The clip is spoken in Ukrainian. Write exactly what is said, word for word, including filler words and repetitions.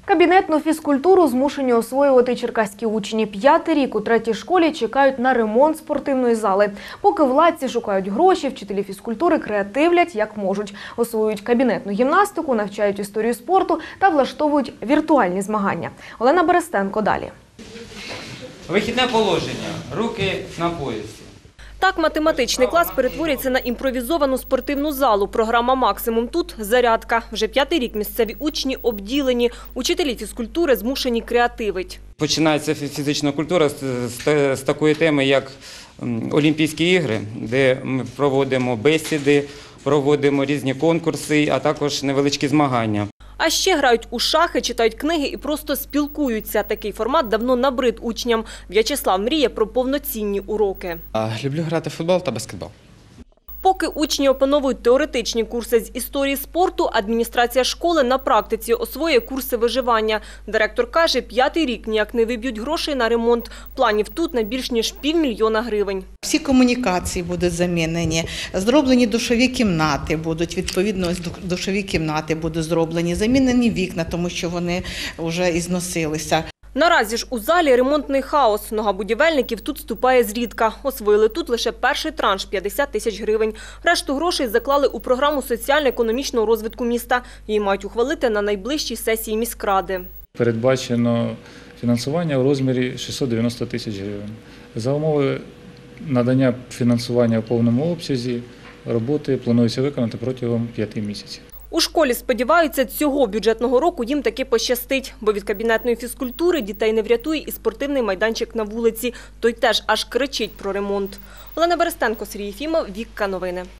Кабінетну фізкультуру змушені освоювати черкаські учні. П'ятий рік у третій школі чекають на ремонт спортивної зали. Поки владці шукають гроші, вчителі фізкультури креативлять як можуть. Освоюють кабінетну гімнастику, навчають історію спорту та влаштовують віртуальні змагання. Олена Берестенко далі. Вихідне положення. Руки на поясі. Так математичний клас перетворюється на імпровізовану спортивну залу. Програма «Максимум» тут – зарядка. Вже п'ятий рік місцеві учні обділені. Учителі фізкультури змушені креативить. Починається фізична культура з, з, з такої теми, як Олімпійські ігри, де ми проводимо бесіди, проводимо різні конкурси, а також невеличкі змагання. А ще грають у шахи, читають книги і просто спілкуються. Такий формат давно набрид учням. В'ячеслав мріє про повноцінні уроки. Люблю грати в футбол та баскетбол. Поки учні опановують теоретичні курси з історії спорту, адміністрація школи на практиці освоює курси виживання. Директор каже, п'ятий рік ніяк не виб'ють грошей на ремонт. Планів тут на більш ніж півмільйона гривень. Всі комунікації будуть замінені, зроблені душові кімнати будуть, відповідно душові кімнати будуть зроблені, замінені вікна, тому що вони вже ізносилися. Наразі ж у залі ремонтний хаос. Нога будівельників тут ступає зрідка. Освоїли тут лише перший транш – п'ятдесят тисяч гривень. Решту грошей заклали у програму соціально-економічного розвитку міста. Її мають ухвалити на найближчій сесії міськради. Передбачено фінансування у розмірі шістсот дев'яносто тисяч гривень. За умови надання фінансування у повному обсязі роботи планується виконати протягом п'яти місяців. У школі сподіваються, цього бюджетного року їм таки пощастить, бо від кабінетної фізкультури дітей не врятує і спортивний майданчик на вулиці. Той теж аж кричить про ремонт. Олена Берестенко, Сергій Єфімов, Вікка Новини.